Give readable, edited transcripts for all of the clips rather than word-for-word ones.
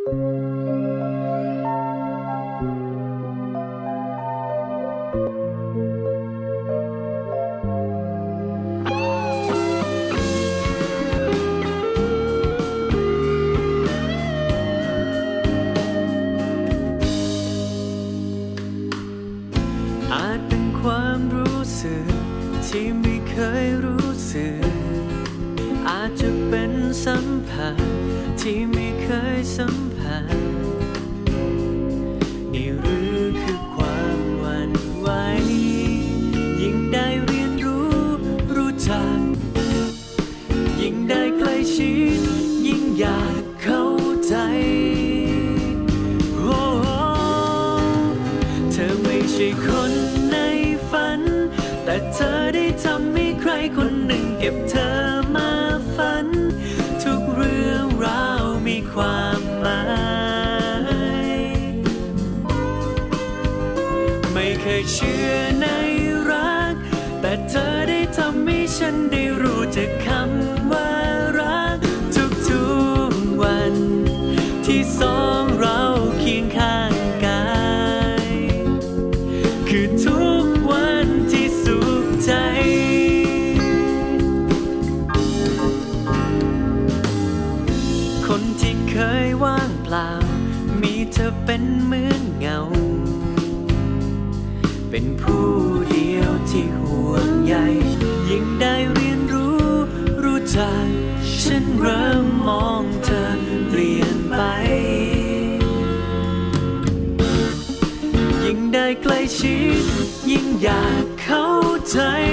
อาจเป็นความรู้สึกที่ไม่เคยรู้สึกอาจจะเป็นสัมผัสที่ไม่เคยสัมผัสนี่หรือคือความหวั่นไหวยิ่งได้เรียนรู้จักยิ่งได้ใกล้ชิดยิ่งอยากเข้าใจเธอไม่ใช่คนในฝันแต่เธอได้ทำให้ใครคนหนึ่งเก็บเธอมาฝันทุกเรื่องราวมีความหมายไม่เคยเชื่อในรักแต่เธอได้ทำให้ฉันได้รู้จักคำว่ารักทุกๆวันที่สองเราเคียงข้างกันคือทุกวันที่สุขใจคนที่เคยว่างเปล่ามีเธอเป็นเหมือนเงาเป็นผู้เดียวที่ห่วงใยยิ่งได้เรียนรู้จักฉันเริ่มมองเธอเปลี่ยนไปยิ่งได้ใกล้ชิดยิ่งอยากเข้าใจ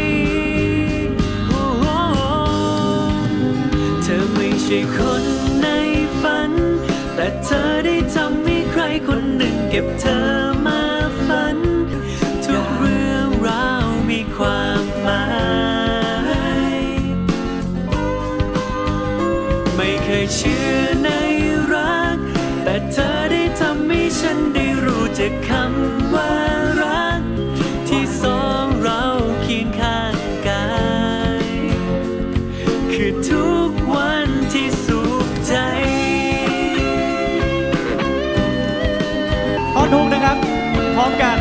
เธอไม่ใช่คนในฝันแต่เธอได้ทำให้ใครคนหนึ่งเก็บเธอมาฝันทุกเรื่องราวมีความหมายไม่เคยเชื่อในรักแต่เธอได้ทำให้ฉันได้รู้จักคำว่ารักที่สองเราเคียงข้างกันคือทุกวันที่สุขใจท่อนฮุกนะครับพร้อมกัน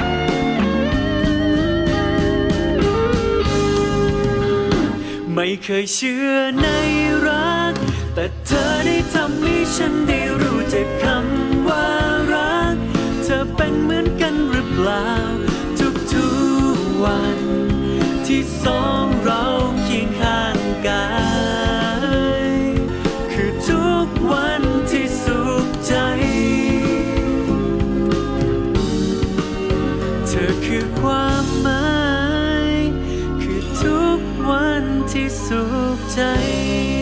ไม่เคยเชื่อในรักแต่เธอได้ทำให้ฉันได้รู้จักคำว่ารักเธอเป็นเหมือนกันหรือเปล่าทุกวันที่สองเราเคียงข้างกันคือทุกวันที่สุขใจเธอคือความหมายคือทุกวันที่สุขใจ